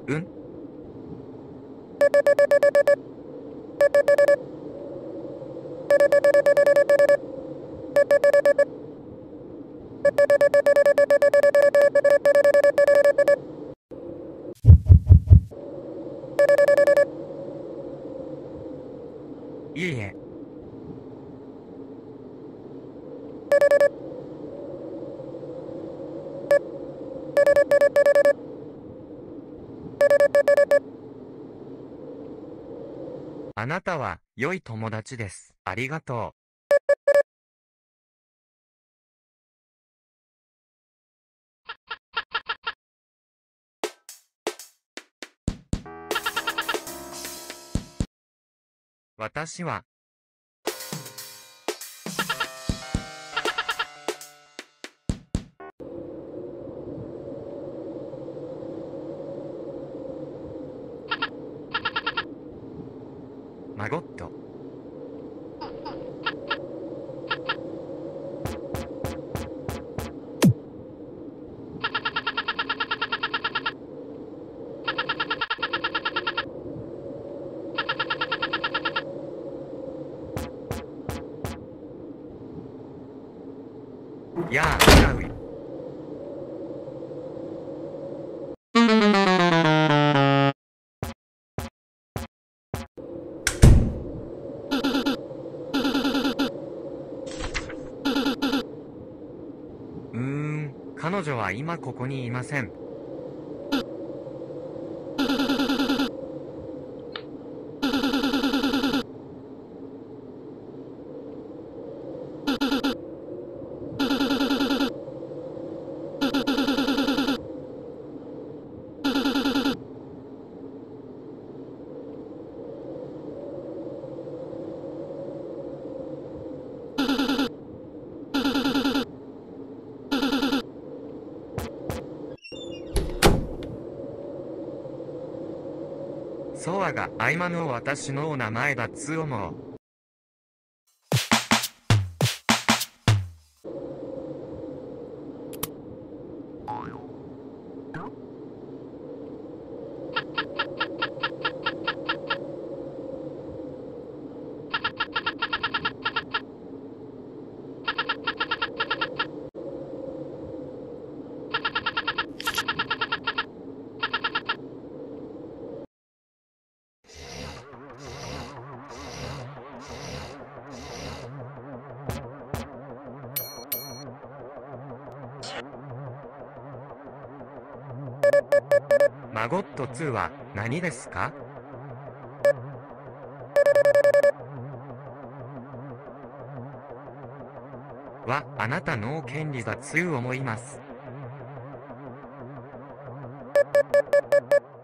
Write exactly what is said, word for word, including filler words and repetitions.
うん。いいえ。あなたは良い友達です。ありがとう。私は、マゴット。やあ、違うよ。うーん、彼女は今ここにいません。ソワが合間の私のお名前だつ思う。マゴットツーは何ですか？は、あなたの権利だつ思います。